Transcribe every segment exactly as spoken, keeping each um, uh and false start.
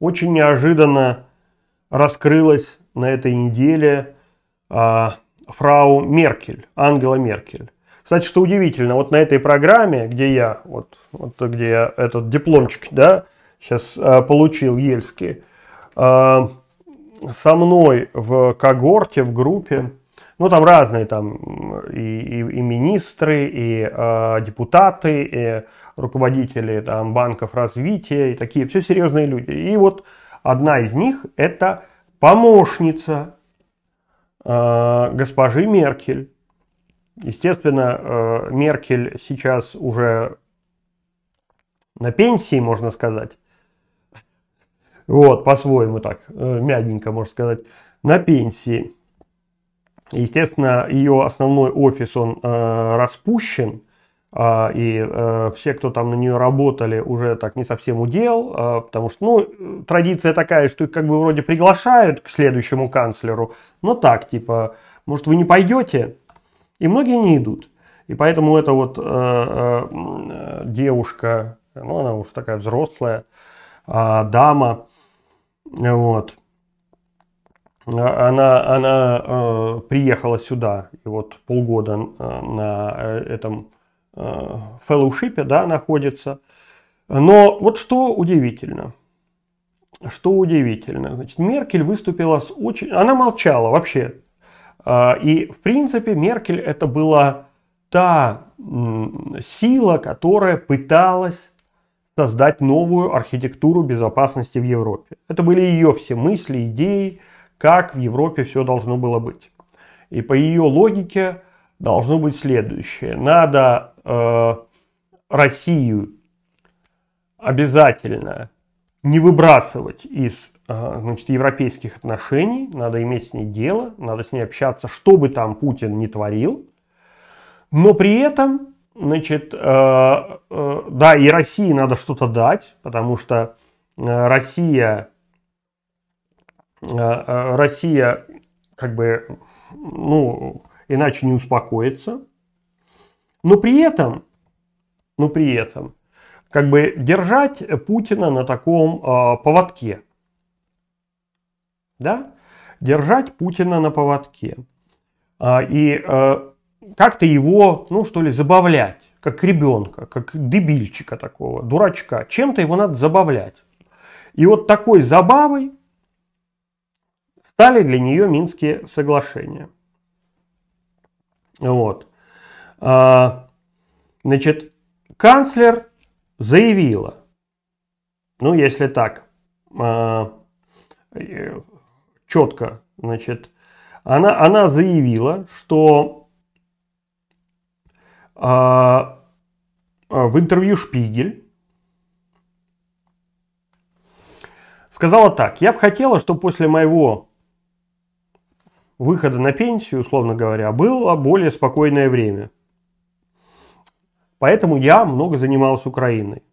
очень неожиданно раскрылась на этой неделе а, фрау Меркель, Ангела Меркель. Кстати, что удивительно, вот на этой программе, где я, вот, вот где я этот дипломчик, да, сейчас а, получил ельский, а, со мной в когорте, в группе, ну там разные там и, и, и министры, и а, депутаты, и руководители там банков развития, и такие все серьезные люди. И вот одна из них это помощница э, госпожи Меркель. Естественно, э, Меркель сейчас уже на пенсии, можно сказать. Вот, по-своему так, э, мягенько, можно сказать, на пенсии. Естественно, ее основной офис, он э, распущен. И э, все, кто там на нее работали, уже так не совсем удел, э, потому что, ну, традиция такая, что их как бы вроде приглашают к следующему канцлеру, но так, типа, может, вы не пойдете? И многие не идут. И поэтому эта вот э, э, девушка, ну, она уж такая взрослая, э, дама, вот, она, она э, приехала сюда, и вот полгода э, на этом фэллоушипе, да, находится. Но вот что удивительно. Что удивительно. Значит, Меркель выступила с очень... Она молчала вообще. И, в принципе, Меркель это была та сила, которая пыталась создать новую архитектуру безопасности в Европе. Это были ее все мысли, идеи, как в Европе все должно было быть. И по ее логике должно быть следующее. Надо э, Россию обязательно не выбрасывать из э, значит, европейских отношений. Надо иметь с ней дело, надо с ней общаться, что бы там Путин ни творил. Но при этом, значит, э, э, да, и России надо что-то дать, потому что э, Россия, э, Россия как бы, ну... иначе не успокоится. Но при этом, но при этом, как бы держать Путина на таком э, поводке. Да? Держать Путина на поводке. А, и э, как-то его, ну что ли, забавлять. Как ребенка, как дебильчика такого, дурачка. Чем-то его надо забавлять. И вот такой забавой стали для нее Минские соглашения. Вот. Значит, канцлер заявила, ну, если так, четко, значит, она, она заявила, что в интервью Шпигель сказала так: я бы хотела, чтобы после моего выхода на пенсию, условно говоря, было более спокойное время. Поэтому я много занималась Украиной.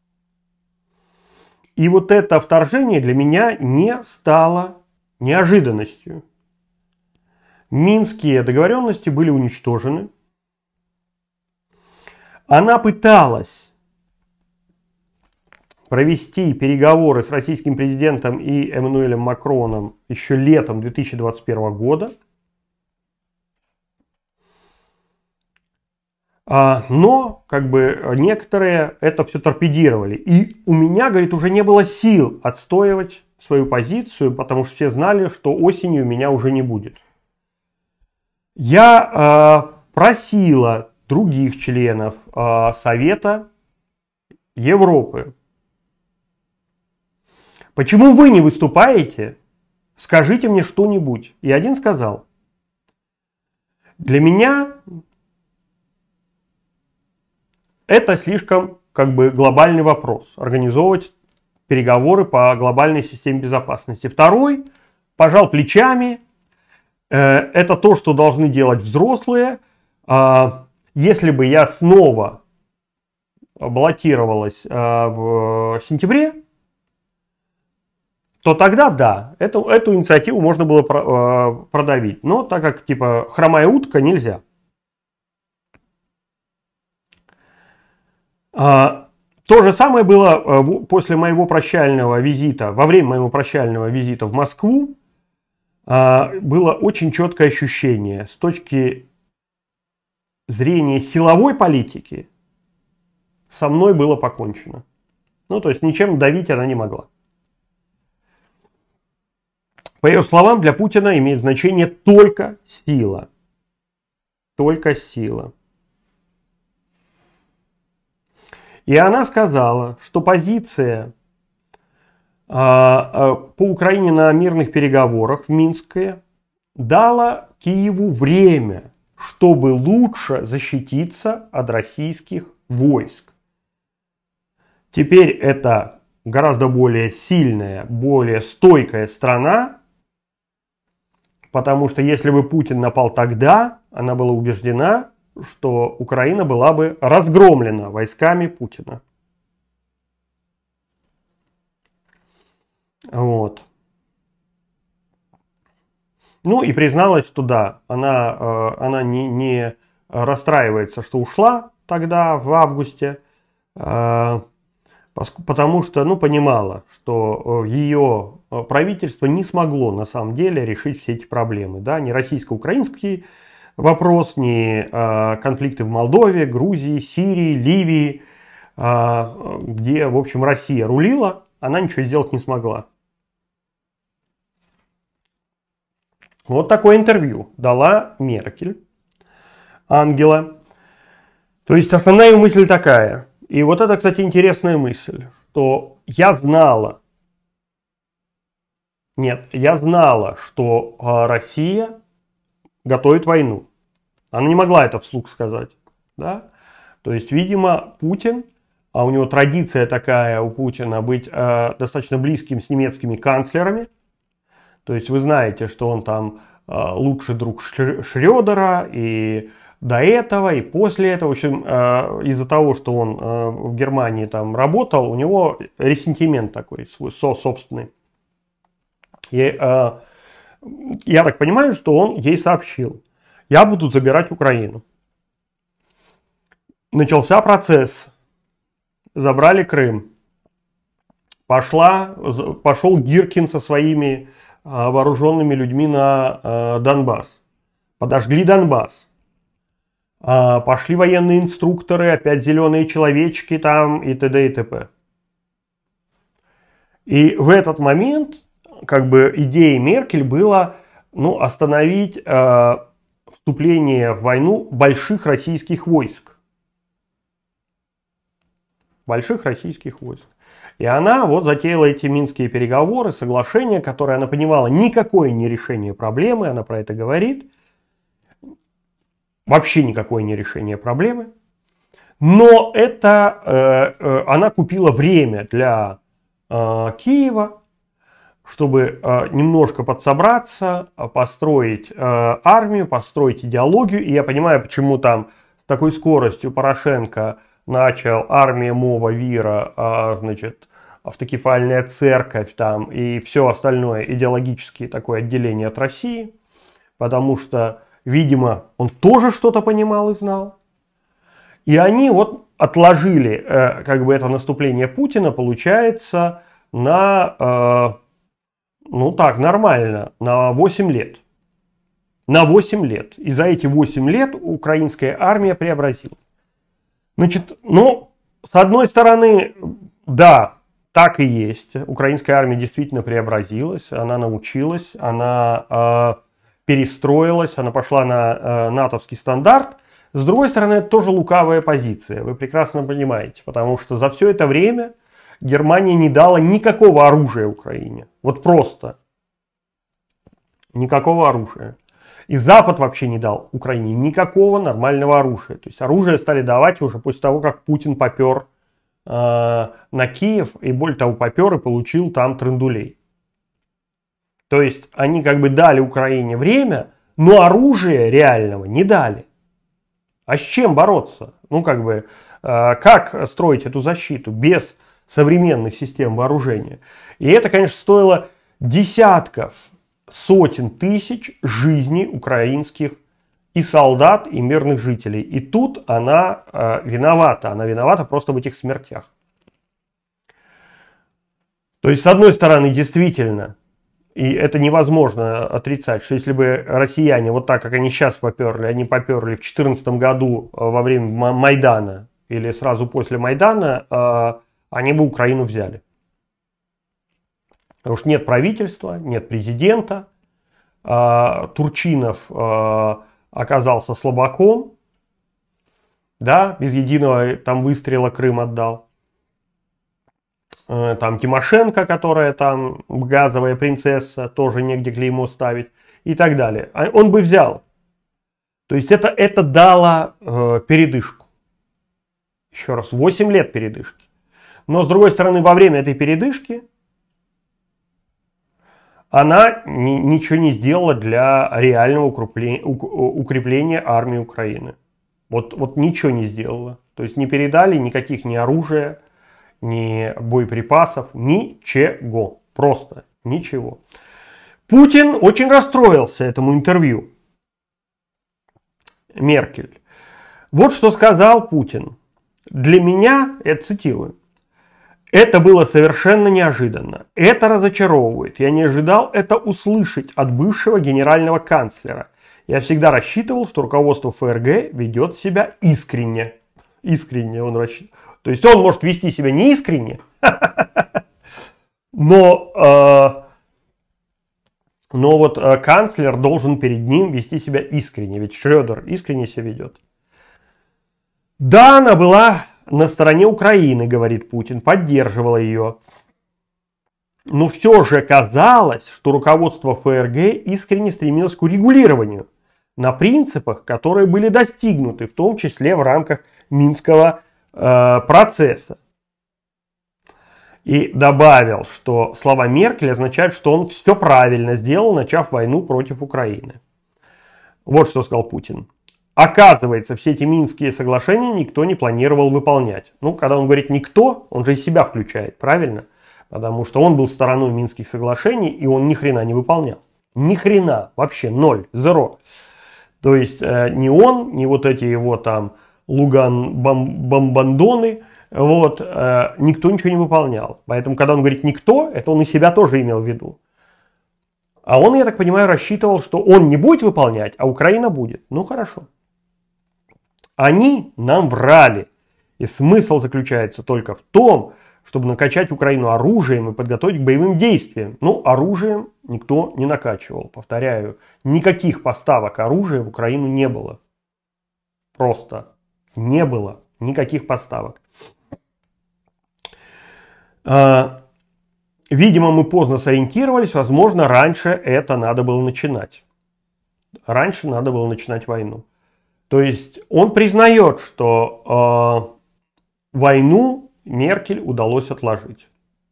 И вот это вторжение для меня не стало неожиданностью. Минские договоренности были уничтожены. Она пыталась провести переговоры с российским президентом и Эммануэлем Макроном еще летом две тысячи двадцать первого года. Но, как бы, некоторые это все торпедировали. И у меня, говорит, уже не было сил отстоивать свою позицию, потому что все знали, что осенью меня уже не будет. Я э, просила других членов э, Совета Европы: почему вы не выступаете? Скажите мне что-нибудь. И один сказал: для меня это слишком, как бы, глобальный вопрос. Организовывать переговоры по глобальной системе безопасности. Второй пожал плечами. Это то, что должны делать взрослые. Если бы я снова баллотировалась в сентябре, то тогда да, эту, эту инициативу можно было продавить. Но так как, типа, хромая утка, нельзя. То же самое было после моего прощального визита, во время моего прощального визита в Москву. Было очень четкое ощущение с точки зрения силовой политики, со мной было покончено. Ну, то есть ничем давить она не могла. По ее словам, для Путина имеет значение только сила. Только сила. И она сказала, что позиция э, э, по Украине на мирных переговорах в Минске дала Киеву время, чтобы лучше защититься от российских войск. Теперь это гораздо более сильная, более стойкая страна, потому что если бы Путин напал тогда, она была убеждена, что Украина была бы разгромлена войсками Путина. Вот. Ну и призналась, что да, она, она не, не расстраивается, что ушла тогда в августе, потому что ну, понимала, что ее правительство не смогло на самом деле решить все эти проблемы. Да? Ни российско-украинский вопрос, ни конфликты в Молдове, Грузии, Сирии, Ливии, где, в общем, Россия рулила, она ничего сделать не смогла. Вот такое интервью дала Меркель, Ангела. То есть основная мысль такая. И вот это, кстати, интересная мысль, что я знала, нет, я знала, что Россия готовит войну. Она не могла это вслух сказать. Да? То есть, видимо, Путин, а у него традиция такая у Путина быть э, достаточно близким с немецкими канцлерами. То есть вы знаете, что он там э, лучший друг Шрёдера, и до этого, и после этого. В общем, э, из-за того, что он э, в Германии там работал, у него ресентимент такой свой, со, собственный. И, э, я так понимаю, что он ей сообщил: я буду забирать Украину. Начался процесс. Забрали Крым. Пошла, пошел Гиркин со своими вооруженными людьми на э, Донбасс. Подожгли Донбасс. Э, пошли военные инструкторы, опять зеленые человечки там и т.д. и т.п. И в этот момент как бы идеей Меркель было ну, остановить э, вступление в войну больших российских войск. Больших российских войск. И она вот затеяла эти минские переговоры, соглашения, которые она понимала никакое не решение проблемы, она про это говорит. Вообще никакое не решение проблемы. Но это э, э, она купила время для э, Киева, чтобы э, немножко подсобраться, построить э, армию, построить идеологию. И я понимаю, почему там с такой скоростью Порошенко начал армия Мова, Вира, а, значит, автокефальная церковь там и все остальное идеологические такое отделение от России, потому что, видимо, он тоже что-то понимал и знал. И они вот отложили э, как бы это наступление Путина, получается, на, э, ну так, нормально, на восемь лет. На восемь лет. И за эти восемь лет украинская армия преобразилась. Значит, ну, с одной стороны, да, так и есть. Украинская армия действительно преобразилась, она научилась, она э, перестроилась, она пошла на э, натовский стандарт. С другой стороны, это тоже лукавая позиция, вы прекрасно понимаете, потому что за все это время Германия не дала никакого оружия Украине. Вот просто. Никакого оружия. И Запад вообще не дал Украине никакого нормального оружия. То есть оружие стали давать уже после того, как Путин попер э, на Киев. И более того, попер и получил там трындулей. То есть они как бы дали Украине время, но оружия реального не дали. А с чем бороться? Ну как бы, э, как строить эту защиту без современных систем вооружения? И это, конечно, стоило десятков, сотен тысяч жизней украинских и солдат, и мирных жителей. И тут она э, виновата. Она виновата просто в этих смертях. То есть, с одной стороны, действительно, и это невозможно отрицать, что если бы россияне, вот так, как они сейчас поперли, они поперли в две тысячи четырнадцатом году во время Майдана или сразу после Майдана, они бы Украину взяли. Потому что нет правительства, нет президента, Турчинов оказался слабаком, да, без единого там выстрела Крым отдал. Там Тимошенко, которая там газовая принцесса, тоже негде клеймо ставить и так далее. Он бы взял. То есть это, это дало э, передышку. Еще раз, восемь лет передышки. Но с другой стороны, во время этой передышки она ни, ничего не сделала для реального укрепления, укрепления армии Украины. Вот, вот ничего не сделала. То есть не передали никаких ни оружия, ни боеприпасов, ничего. Просто ничего. Путин очень расстроился этому интервью. Меркель. Вот что сказал Путин. Для меня, я цитирую, это было совершенно неожиданно. Это разочаровывает. Я не ожидал это услышать от бывшего генерального канцлера. Я всегда рассчитывал, что руководство ФРГ ведет себя искренне. Искренне он рассчитывал. То есть он может вести себя не искренне, но, э, но вот э, канцлер должен перед ним вести себя искренне. Ведь Шредер искренне себя ведет. Да, она была на стороне Украины, говорит Путин, поддерживала ее. Но все же казалось, что руководство ФРГ искренне стремилось к урегулированию на принципах, которые были достигнуты, в том числе в рамках Минского процесса. И добавил, что слова Меркель означают, что он все правильно сделал, начав войну против Украины. Вот что сказал Путин. Оказывается, все эти Минские соглашения никто не планировал выполнять. Ну, когда он говорит никто, он же и себя включает, правильно? Потому что он был стороной Минских соглашений, и он ни хрена не выполнял. Ни хрена, вообще ноль, зеро. То есть э, ни он, ни вот эти его там Луган бомбандоны, вот, э, никто ничего не выполнял. Поэтому, когда он говорит никто, это он и себя тоже имел в виду. А он, я так понимаю, рассчитывал, что он не будет выполнять, а Украина будет. Ну, хорошо. Они нам врали. И смысл заключается только в том, чтобы накачать Украину оружием и подготовить к боевым действиям. Ну, оружием никто не накачивал. Повторяю, никаких поставок оружия в Украину не было. Просто. Не было никаких поставок. Видимо, мы поздно сориентировались. Возможно, раньше это надо было начинать. Раньше надо было начинать войну. То есть он признает, что э, войну Меркель удалось отложить.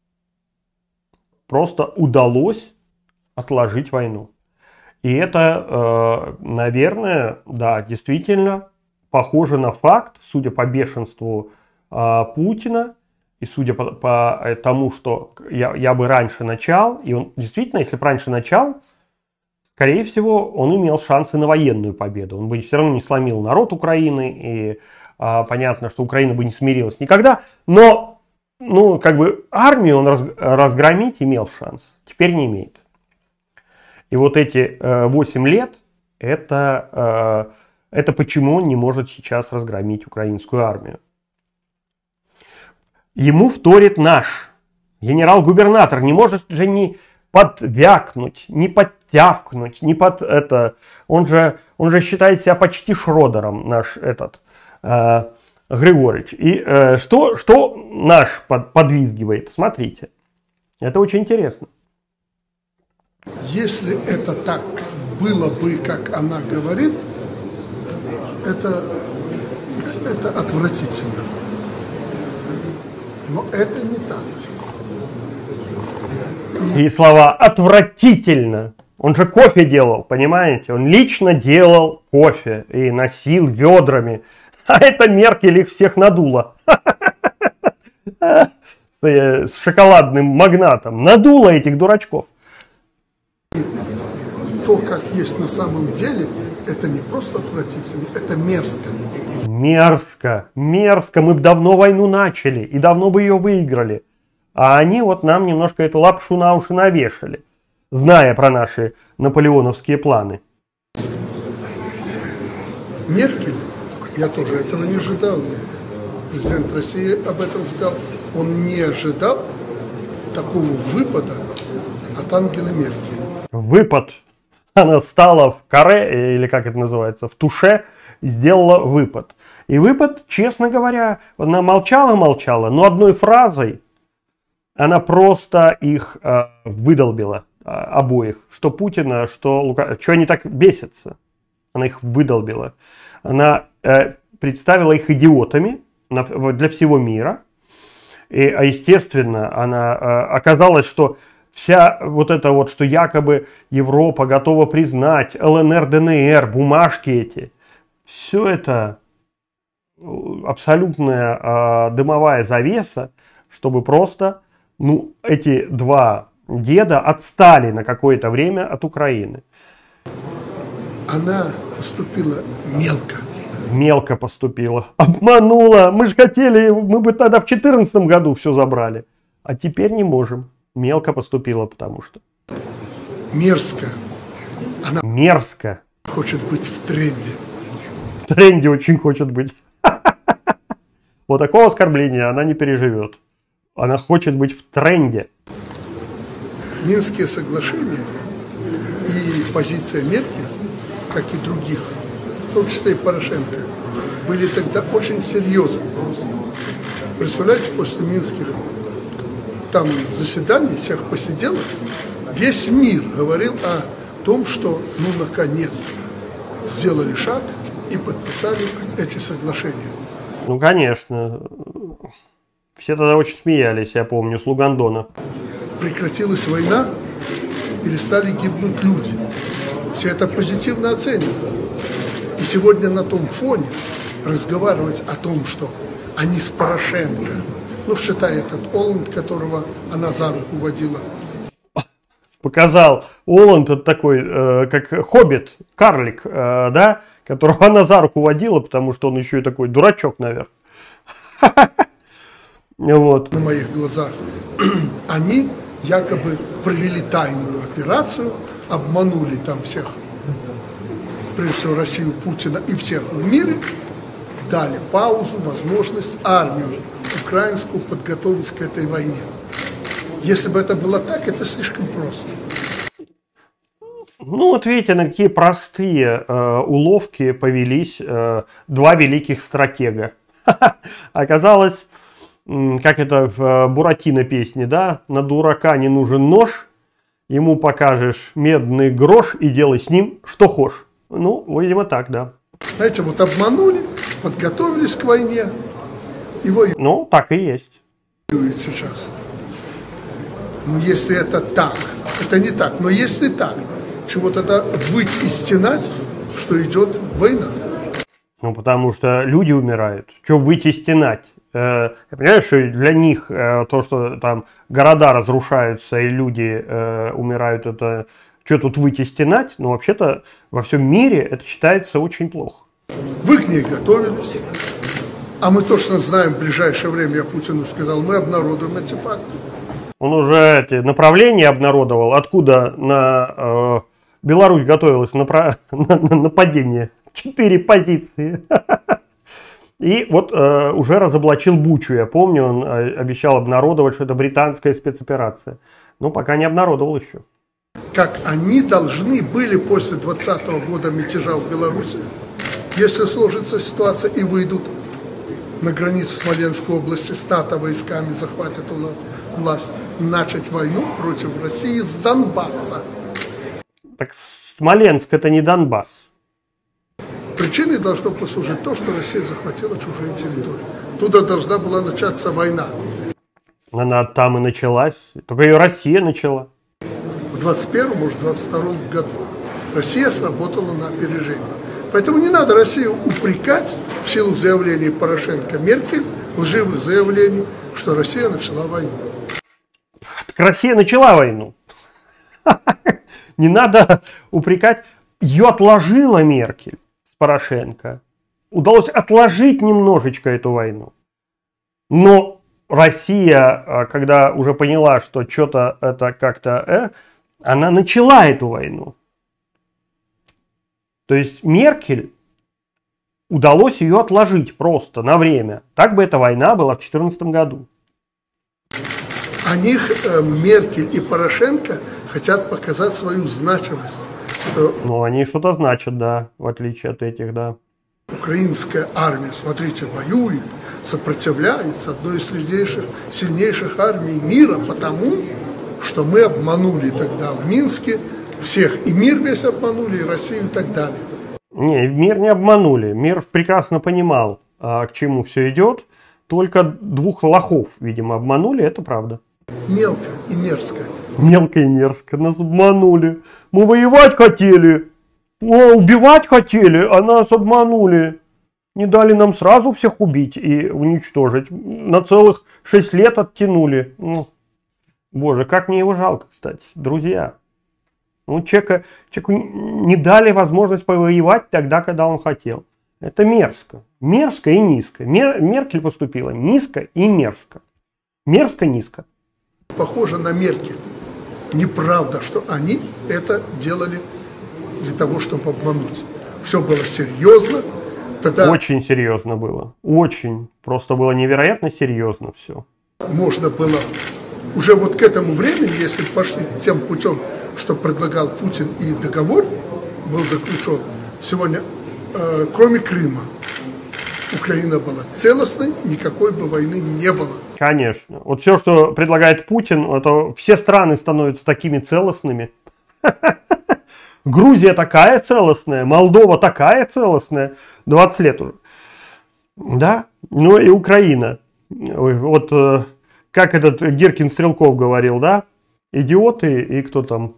Просто удалось отложить войну. И это, э, наверное, да, действительно похоже на факт, судя по бешенству э, Путина, и судя по, по тому, что я, я бы раньше начал, и он действительно, если бы раньше начал, скорее всего, он имел шансы на военную победу. Он бы все равно не сломил народ Украины, и э, понятно, что Украина бы не смирилась никогда, но, ну, как бы армию он раз, разгромить имел шанс, теперь не имеет. И вот эти э, восемь лет, это... Э, Это почему он не может сейчас разгромить украинскую армию. Ему вторит наш генерал-губернатор. Не может же не подвякнуть, не подтявкнуть, не под это. Он же, он же считает себя почти Шредером, наш этот э, Григорьевич. И э, что, что наш под, подвизгивает? Смотрите. Это очень интересно. Если это так было бы, как она говорит, Это, это отвратительно. Но это не так. И... И слова «отвратительно». Он же кофе делал, понимаете? Он лично делал кофе и носил ведрами. А это Меркель их всех надула. С шоколадным магнатом. Надула этих дурачков. То, как есть на самом деле, это не просто отвратительно, это мерзко. Мерзко, мерзко. Мы бы давно войну начали и давно бы ее выиграли. А они вот нам немножко эту лапшу на уши навешали, зная про наши наполеоновские планы. Меркель, я тоже этого не ожидал. Президент России об этом сказал. Он не ожидал такого выпада от Ангелы Меркель. Выпад. Она встала в каре, или как это называется, в туше, и сделала выпад. И выпад, честно говоря, она молчала-молчала, но одной фразой она просто их э, выдолбила, э, обоих. Что Путина, что Лука... Что они так бесятся? Она их выдолбила. Она э, представила их идиотами на, для всего мира. И, а естественно, она э, оказалось, что вся вот это вот, что якобы Европа готова признать эл эн эр, дэ эн эр, бумажки эти, все это абсолютная э, дымовая завеса, чтобы просто, ну, эти два деда отстали на какое-то время от Украины. Она поступила мелко. Мелко поступила. Обманула. Мы же хотели, мы бы тогда в две тысячи четырнадцатом году все забрали. А теперь не можем. Мелко поступила, потому что. Мерзко. Она Мерзко. хочет быть в тренде. В тренде очень хочет быть. Вот такого оскорбления она не переживет. Она хочет быть в тренде. Минские соглашения и позиция Меркель, как и других, в том числе и Порошенко, были тогда очень серьезны. Представляете, после минских там заседаний, всех посиделок, весь мир говорил о том, что, ну, наконец, сделали шаг и подписали эти соглашения. Ну, конечно. Все тогда очень смеялись, я помню, с Лугандона. Прекратилась война, перестали гибнуть люди. Все это позитивно оценивают. И сегодня на том фоне разговаривать о том, что они с Порошенко, ну, считай, этот Оланд, которого она за руку водила. Показал Оланд, это такой, э, как хоббит, карлик, э, да, которого она за руку водила, потому что он еще и такой дурачок, наверное. Вот. На моих глазах они якобы провели тайную операцию, обманули там всех, прежде всего Россию, Путина и всех в мире, дали паузу, возможность армию украинскую подготовить к этой войне. Если бы это было так, это слишком просто. Ну вот видите, на какие простые э, уловки повелись э, два великих стратега. Оказалось, как это в Буратино песне, да, на дурака не нужен нож, ему покажешь медный грош и делай с ним что хочешь. Ну, видимо, так, да. Знаете, вот обманули, подготовились к войне и воюют. Ну, так и есть. Сейчас. Ну, если это так, это не так, но если так, чего тогда выть и стенать, что идет война? Ну, потому что люди умирают. Что выйти стенать? Э, я понимаю, что для них э, то, что там города разрушаются и люди э, умирают, это что тут выйти стенать? Но вообще-то во всем мире это считается очень плохо. Вы к ней готовились, а мы точно знаем, в ближайшее время, я Путину сказал, мы обнародуем эти факты. Он уже эти направления обнародовал, откуда на э, Беларусь готовилась на, на, на нападение. Четыре позиции. И вот э, уже разоблачил Бучу, я помню, он э, обещал обнародовать, что это британская спецоперация. Но пока не обнародовал еще. Как они должны были после двадцатого года мятежа в Беларуси, если сложится ситуация и выйдут на границу Смоленской области с НАТО войсками, захватят у нас власть, начать войну против России с Донбасса. Так Смоленск это не Донбасс. Причиной должно послужить то, что Россия захватила чужие территории. Туда должна была начаться война. Она там и началась. Только ее Россия начала. В двадцать первом, может, в двадцать втором году Россия сработала на опережение. Поэтому не надо Россию упрекать в силу заявлений Порошенко, Меркель, лживых заявлений, что Россия начала войну. Так Россия начала войну. Не надо упрекать. Ее отложила Меркель с Порошенко. Удалось отложить немножечко эту войну. Но Россия, когда уже поняла, что что-то это как-то, э, она начала эту войну. То есть Меркель, удалось ее отложить просто на время. Так бы эта война была в две тысячи четырнадцатом году. О них э, Меркель и Порошенко хотят показать свою значимость. Что ну, они что-то значат, да, в отличие от этих, да. Украинская армия, смотрите, воюет, сопротивляется, одной из сильнейших, сильнейших армий мира, потому что мы обманули тогда в Минске всех. И мир весь обманули, и Россию и так далее. Не, мир не обманули. Мир прекрасно понимал, а, к чему все идет. Только двух лохов, видимо, обманули, это правда. Мелко и мерзко. Мелко и мерзко. Нас обманули. Мы воевать хотели. О, убивать хотели, а нас обманули. Не дали нам сразу всех убить и уничтожить. На целых шесть лет оттянули. Ну, боже, как мне его жалко, кстати, друзья. Ну, человека, человеку не дали возможность повоевать тогда, когда он хотел. Это мерзко. Мерзко и низко. Мер, Меркель поступила низко и мерзко. Мерзко-низко. Похоже на Меркель. Неправда, что они это делали для того, чтобы обмануть. Все было серьезно. Тогда очень серьезно было. Очень. Просто было невероятно серьезно все. Можно было уже вот к этому времени, если пошли тем путем, что предлагал Путин, и договор был заключен, сегодня, э, кроме Крыма, Украина была целостной, никакой бы войны не было. Конечно. Вот все, что предлагает Путин, это все страны становятся такими целостными. Грузия такая целостная, Молдова такая целостная, двадцать лет уже. Да, ну и Украина. Вот как этот Гиркин Стрелков говорил, да, идиоты и кто там,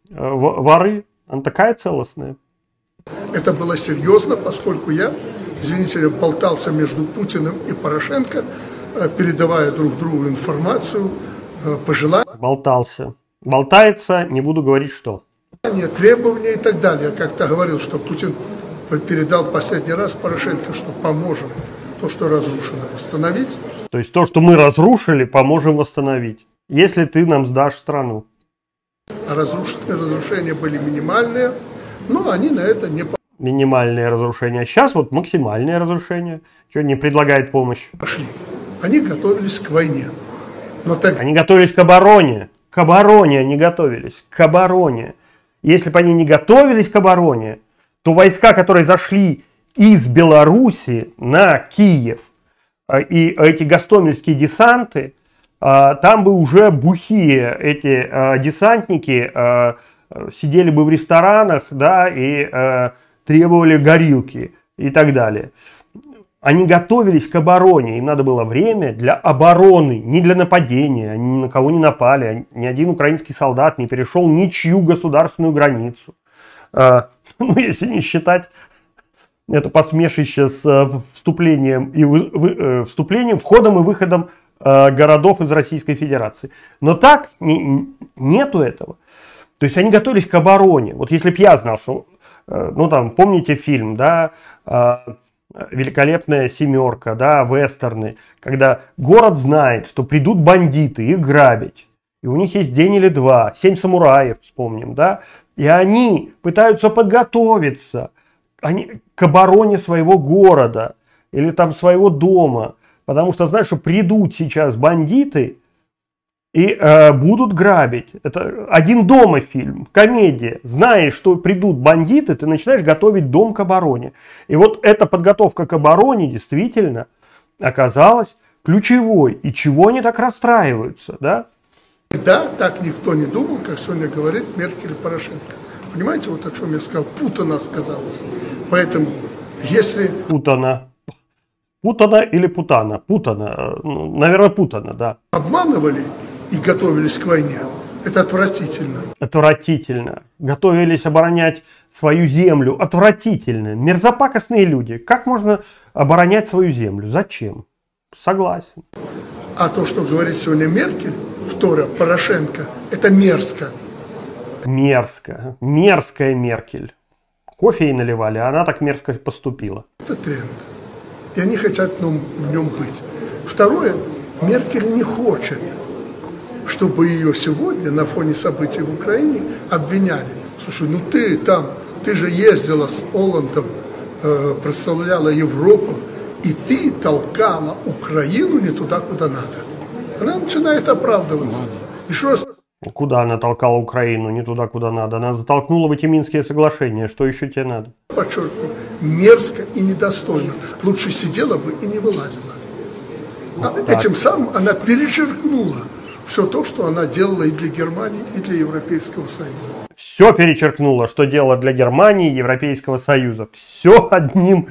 воры, она такая целостная. Это было серьезно, поскольку я, извините, болтался между Путиным и Порошенко, передавая друг другу информацию, пожелания. Болтался. Болтается, не буду говорить что. Требования и так далее. Я как-то говорил, что Путин передал последний раз Порошенко, что поможем то, что разрушено, восстановить. То есть то, что мы разрушили, поможем восстановить, если ты нам сдашь страну. А разрушенные разрушения были минимальные, но они на это не пошли. Минимальные разрушения. А сейчас вот максимальные разрушения. Что не предлагает помощь? Пошли. Они готовились к войне. Но так... Они готовились к обороне. К обороне они готовились. К обороне. Если бы они не готовились к обороне, то войска, которые зашли из Беларуси на Киев, и эти гостомельские десанты, там бы уже бухие эти десантники сидели бы в ресторанах, да, и требовали горилки и так далее. Они готовились к обороне, им надо было время для обороны, не для нападения, они ни на кого не напали, ни один украинский солдат не перешел ничью государственную границу. Ну, если не считать это посмешище с вступлением, и вы, вы, вступлением, входом и выходом городов из Российской Федерации. Но так не, нету этого. То есть они готовились к обороне. Вот если бы я знал, что, ну там, помните фильм, да, «Великолепная семерка», да, вестерны, когда город знает, что придут бандиты их грабить, и у них есть день или два, семь самураев, вспомним, да, и они пытаются подготовиться они, к обороне своего города или там своего дома, потому что знают, что придут сейчас бандиты и э, будут грабить. Это «Один дома» фильм, комедия. Знаешь, что придут бандиты, ты начинаешь готовить дом к обороне. И вот эта подготовка к обороне действительно оказалась ключевой. И чего они так расстраиваются, да? Да, так никто не думал, как сегодня говорит Меркель и Порошенко. Понимаете, вот о чем я сказал? Путана сказал. Поэтому, если... Путана. Путана или Путана? Путана. Наверное, Путана, да. Обманывали и готовились к войне. Это отвратительно. Отвратительно. Готовились оборонять свою землю. Отвратительно. Мерзопакостные люди. Как можно оборонять свою землю? Зачем? Согласен. А то, что говорит сегодня Меркель, вторая, Порошенко, это мерзко. Мерзко. Мерзкая Меркель. Кофе ей наливали, а она так мерзко поступила. Это тренд. И они хотят в нем быть. Второе, Меркель не хочет, чтобы ее сегодня на фоне событий в Украине обвиняли. Слушай, ну ты там, ты же ездила с Олландом, э, представляла Европу, и ты толкала Украину не туда, куда надо. Она начинает оправдываться. Еще раз. Куда она толкала Украину? Не туда, куда надо. Она затолкнула в эти Минские соглашения. Что еще тебе надо? Подчеркиваю, мерзко и недостойно. Лучше сидела бы и не вылазила. А этим самым она перечеркнула все то, что она делала и для Германии, и для Европейского Союза. Все перечеркнула, что делала для Германии и Европейского Союза. Все одним,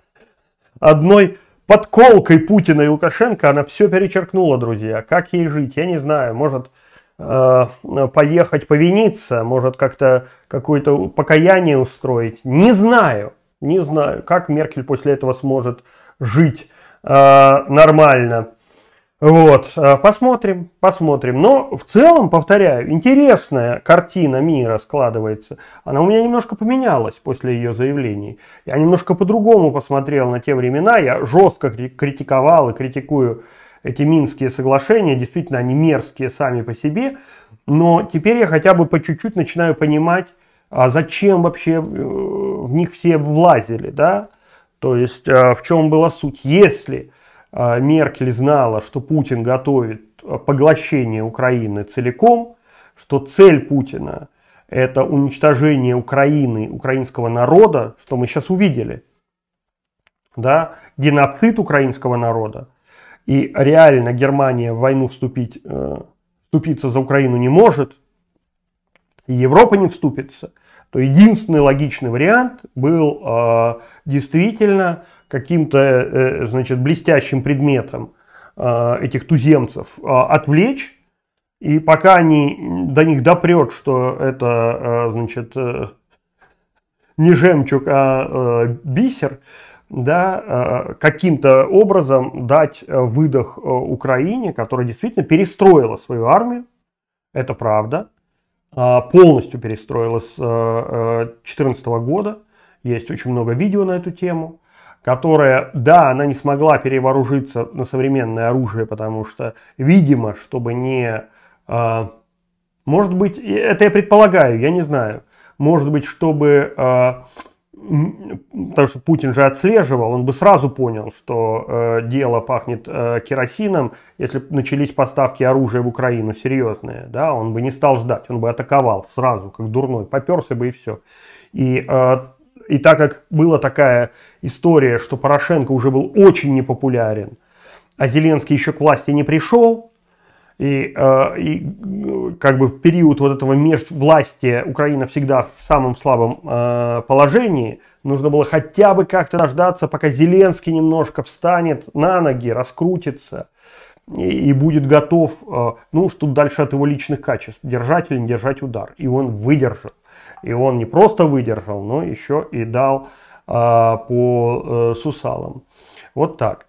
одной подколкой Путина и Лукашенко она все перечеркнула, друзья. Как ей жить? Я не знаю. Может э, поехать повиниться, может как-то какое-то покаяние устроить. Не знаю. Не знаю, как Меркель после этого сможет жить э, нормально. Вот, посмотрим, посмотрим. Но в целом, повторяю, интересная картина мира складывается. Она у меня немножко поменялась после ее заявлений. Я немножко по-другому посмотрел на те времена. Я жестко критиковал и критикую эти Минские соглашения. Действительно, они мерзкие сами по себе. Но теперь я хотя бы по чуть-чуть начинаю понимать, а зачем вообще в них все влазили, да? То есть, в чем была суть. Если Меркель знала, что Путин готовит поглощение Украины целиком, что цель Путина – это уничтожение Украины, украинского народа, что мы сейчас увидели, да, геноцид украинского народа, и реально Германия в войну вступить, э, вступиться за Украину не может, и Европа не вступится, то единственный логичный вариант был э, действительно каким-то, э, значит, блестящим предметом э, этих туземцев э, отвлечь, и пока они, до них допрет, что это, э, значит, э, не жемчуг, а э, бисер, да, э, каким-то образом дать выдох э, Украине, которая действительно перестроила свою армию, это правда, э, полностью перестроила с две тысячи четырнадцатого года, есть очень много видео на эту тему, которая, да, она не смогла перевооружиться на современное оружие, потому что, видимо, чтобы не... Э, может быть, это я предполагаю, я не знаю. Может быть, чтобы... Э, потому что Путин же отслеживал, он бы сразу понял, что э, дело пахнет э, керосином, если бы начались поставки оружия в Украину серьезные, да, он бы не стал ждать, он бы атаковал сразу, как дурной, поперся бы и все. И... Э, И так как была такая история, что Порошенко уже был очень непопулярен, а Зеленский еще к власти не пришел, и, э, и как бы в период вот этого межвластия Украина всегда в самом слабом э, положении, нужно было хотя бы как-то дождаться, пока Зеленский немножко встанет на ноги, раскрутится и, и будет готов, э, ну, что дальше от его личных качеств, держать или не держать удар. И он выдержал. И он не просто выдержал, но еще и дал а, по э, сусалам. Вот так.